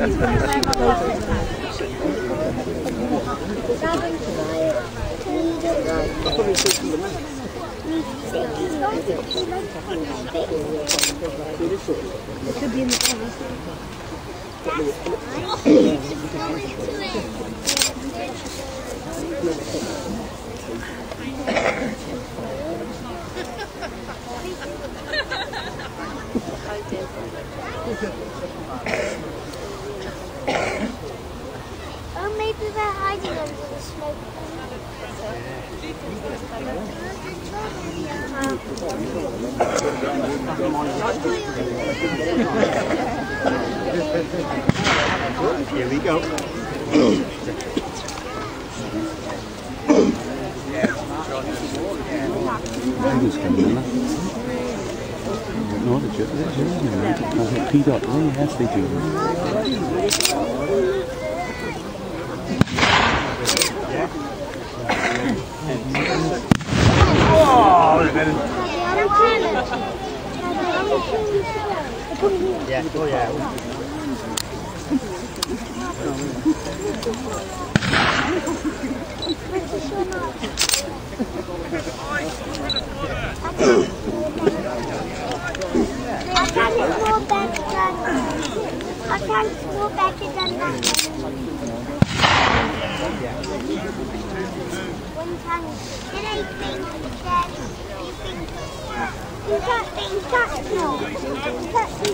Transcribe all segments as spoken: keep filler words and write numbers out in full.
could be in the corner. Oh, maybe they're hiding under the smoke. Here we go. No, the jet, the jet, P dot, oh yes they do. Yeah, oh yeah. I can't explore better than I can't explore better than that. One time, can I think that you think you can't think that no? You can't think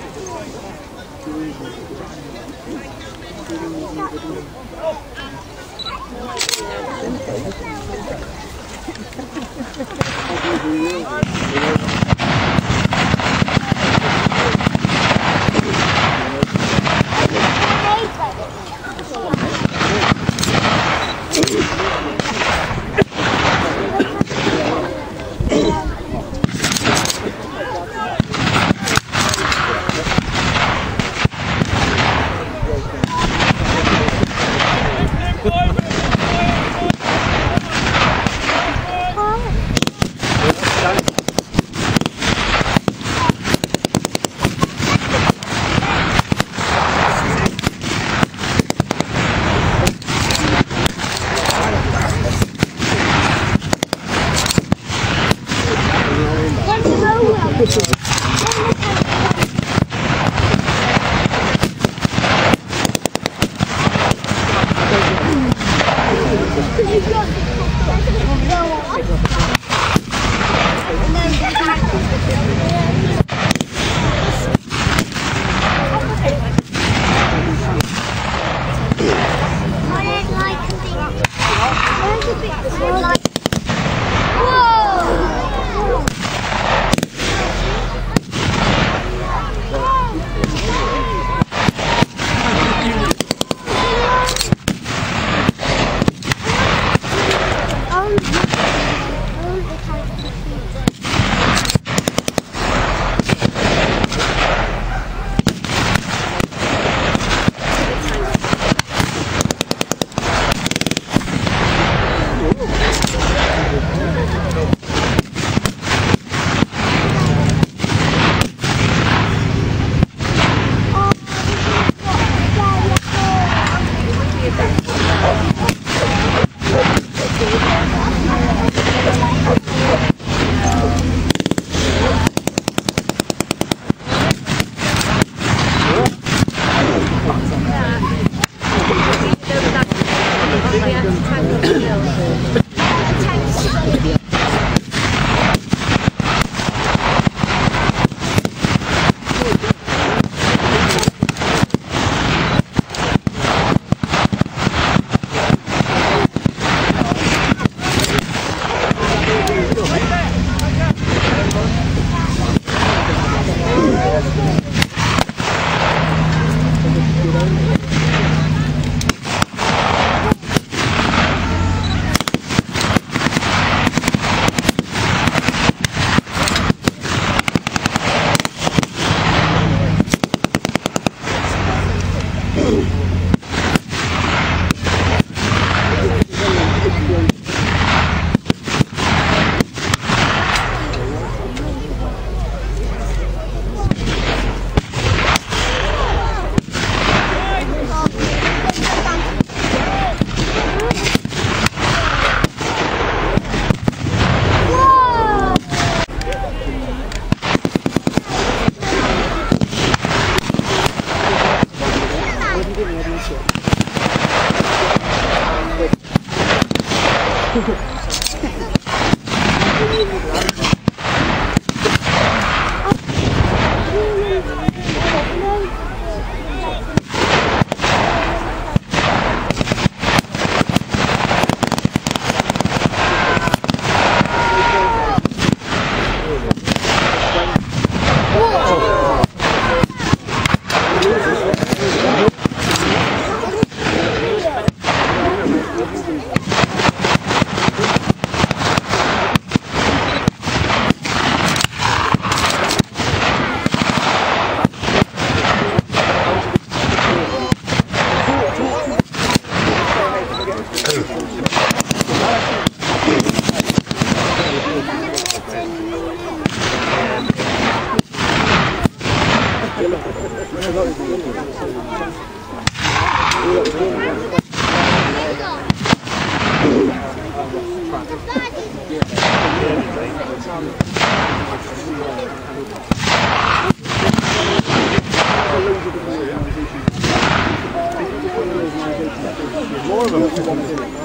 More of them.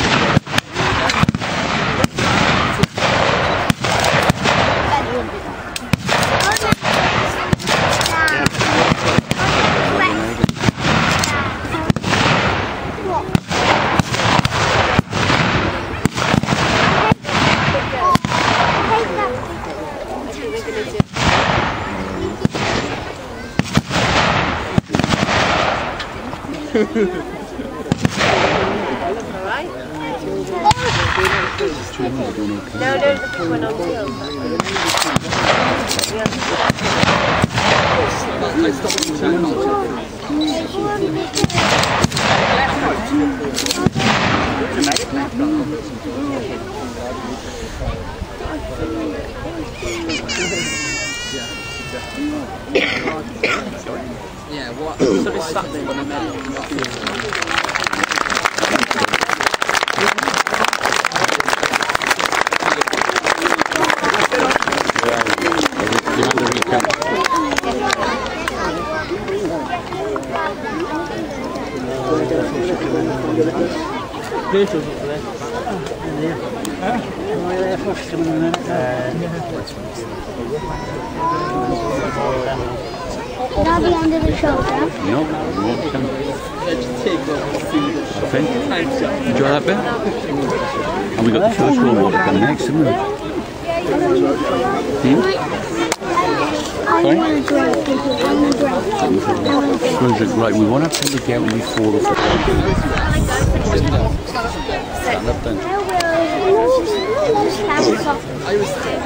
No, there's a big one on the Yeah, what? So this Saturday when I met Now the end of the shoulder. No, I think. Enjoy that bit. And we got the first world water coming next, haven't we? Hmm? I want to drink. I want to drink. Right, we want to have to get out before the football. Stand up then. I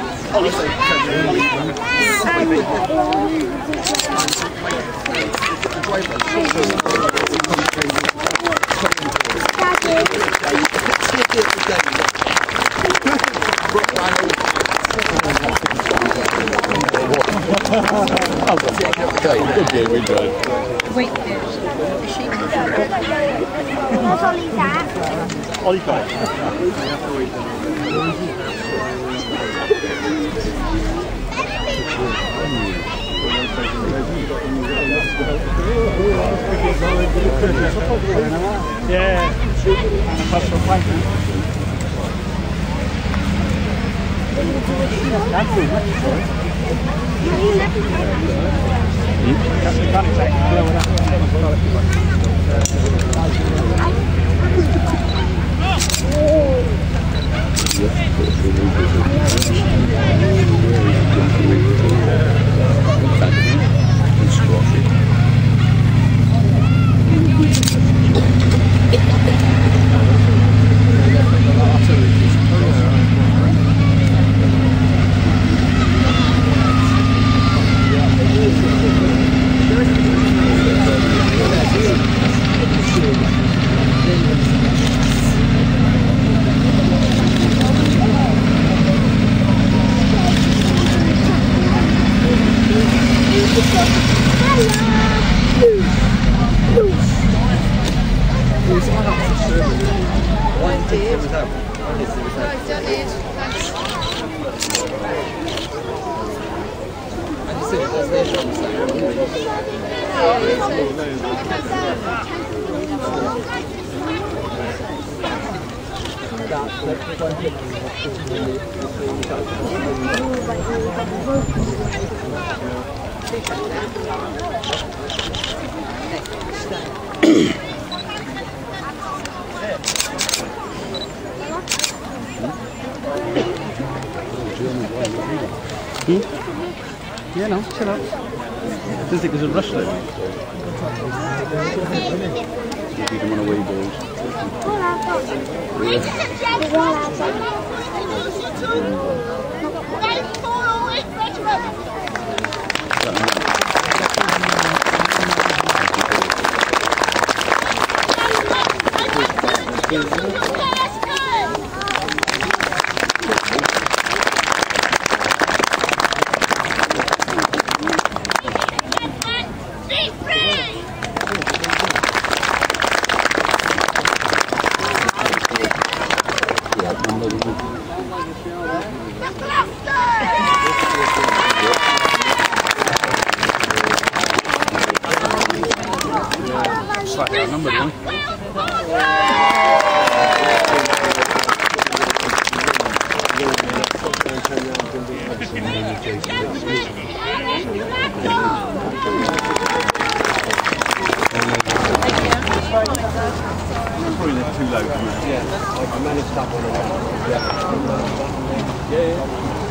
Good game, we tried. Wait, the sheep. That's all he's at. Ollie guys. Yeah. I just said it was there. Hmm? Yeah, no, chill out. I didn't think there's a rush though. Maybe you don't want to wee balls. Slightly outnumbered, one. Probably too low. Yeah, I managed that one. Yeah. Yeah.